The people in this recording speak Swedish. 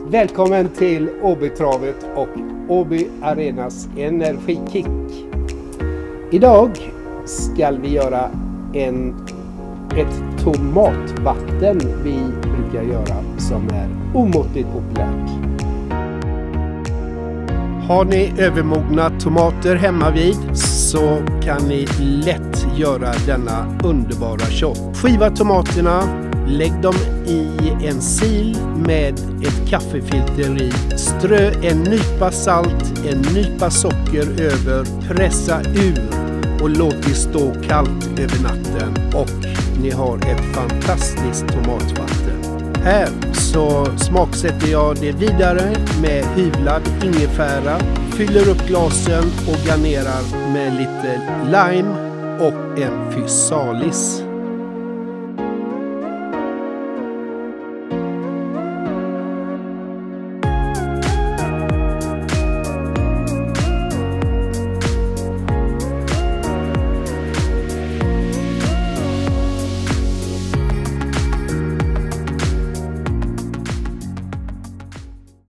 Välkommen till Åbytravet och Åby Arenas energikick. Idag ska vi göra ett tomatvatten vi brukar göra som är omåttligt populärt. Har ni övermogna tomater hemma vid så kan ni lätt göra denna underbara shot. Skiva tomaterna, lägg dem i en sil med ett kaffefilter i. Strö en nypa salt, en nypa socker över, pressa ur och låt det stå kallt över natten. Och ni har ett fantastiskt tomatvatten. Här så smaksätter jag det vidare med hyvlad ingefära, fyller upp glasen och garnerar med lite lime och en physalis.